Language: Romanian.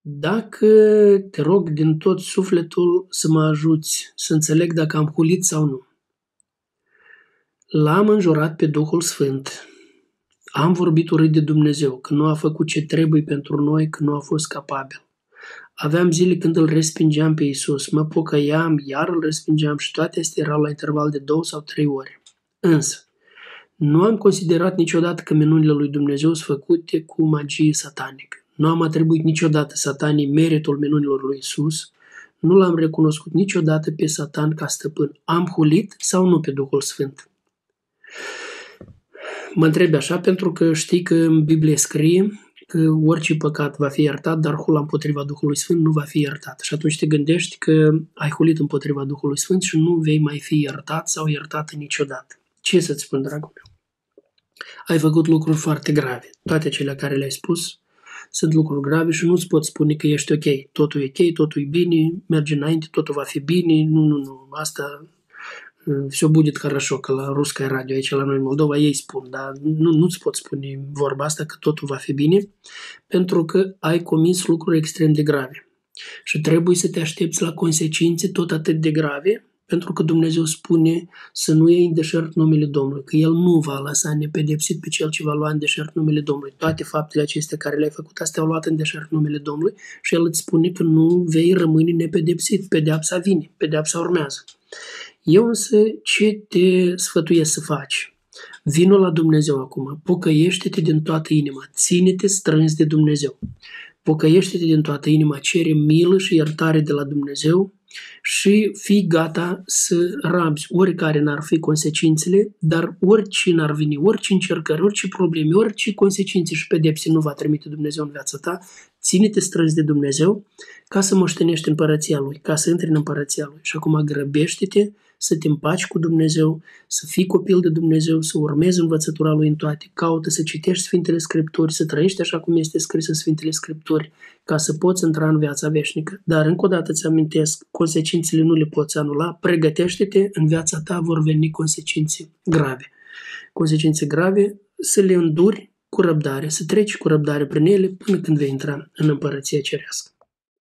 Dacă te rog din tot sufletul să mă ajuți să înțeleg dacă am hulit sau nu. L-am înjurat pe Duhul Sfânt. Am vorbit urât de Dumnezeu, că nu a făcut ce trebuie pentru noi, că nu a fost capabil. Aveam zile când îl respingeam pe Iisus, mă pocăiam, iar îl respingeam și toate astea erau la interval de 2 sau 3 ore. Însă, nu am considerat niciodată că minunile lui Dumnezeu sunt făcute cu magie satanică. Nu am atribuit niciodată satanii meritul minunilor lui Iisus. Nu l-am recunoscut niciodată pe Satan ca stăpân. Am hulit sau nu pe Duhul Sfânt? Mă întrebi așa pentru că știi că în Biblie scrie că orice păcat va fi iertat, dar hula împotriva Duhului Sfânt nu va fi iertat. Și atunci te gândești că ai hulit împotriva Duhului Sfânt și nu vei mai fi iertat sau iertată niciodată. Ce să-ți spun, dragul meu? Ai făcut lucruri foarte grave. Toate cele care le-ai spus sunt lucruri grave și nu-ți pot spune că ești ok. Totul e ok, totul e bine, merge înainte, totul va fi bine. Nu. Asta все будет хорошо, că la Rusca Radio aici la noi în Moldova ei spun, dar nu-ți pot spune vorba asta că totul va fi bine, pentru că ai comis lucruri extrem de grave. Și trebuie să te aștepți la consecințe tot atât de grave, pentru că Dumnezeu spune să nu iei în deșert numele Domnului, că El nu va lăsa nepedepsit pe cel ce va lua în deșert numele Domnului. Toate faptele acestea care le-ai făcut, astea au luat în deșert numele Domnului și El îți spune că nu vei rămâne nepedepsit, pedeapsa vine, pedeapsa urmează. Eu însă ce te sfătuiesc să faci? Vino la Dumnezeu acum, pocăiește-te din toată inima, ține-te strâns de Dumnezeu. Pocăiește-te din toată inima, cere milă și iertare de la Dumnezeu și fii gata să rabzi oricare n-ar fi consecințele, dar orice n-ar veni, orice încercări, orice probleme, orice consecințe și pedepse nu va trimite Dumnezeu în viața ta, ține-te strâns de Dumnezeu ca să moștenești împărăția Lui, ca să intri în împărăția Lui. Și acum grăbește-te să te împaci cu Dumnezeu, să fii copil de Dumnezeu, să urmezi învățătura Lui în toate, caută să citești Sfintele Scripturi, să trăiești așa cum este scris în Sfintele Scripturi, ca să poți intra în viața veșnică. Dar încă o dată îți amintesc, consecințele nu le poți anula, pregătește-te, în viața ta vor veni consecințe grave. Consecințe grave, să le înduri cu răbdare, să treci cu răbdare prin ele până când vei intra în împărăția cerească.